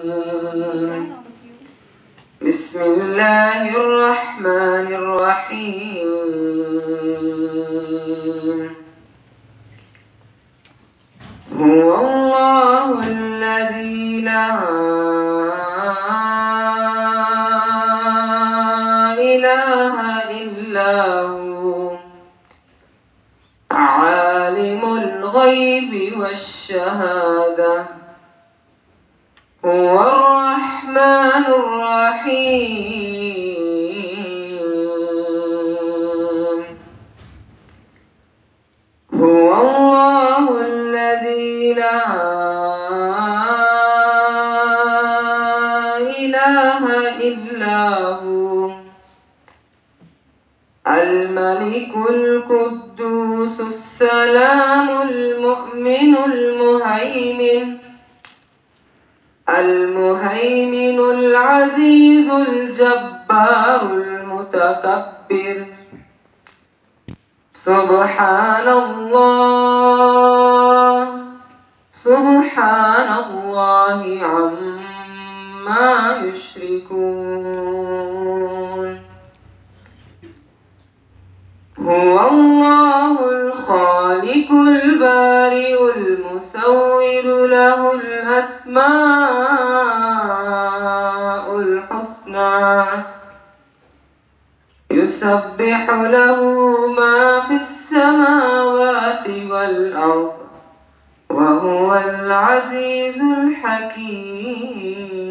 بسم الله الرحمن الرحيم. هو الله الذي لا إله إلا هو عالم الغيب والشهادة هو الرحمن الرحيم. هو الله الذي لا إله إلا هو الملك القدوس السلام المؤمن المهيمن العزيز الجبار المتكبر. سبحان الله عما يشركون. هو الله الخالق البارئ المصور له الأسماء الحسنى يسبح له ما في السماوات والأرض وهو العزيز الحكيم.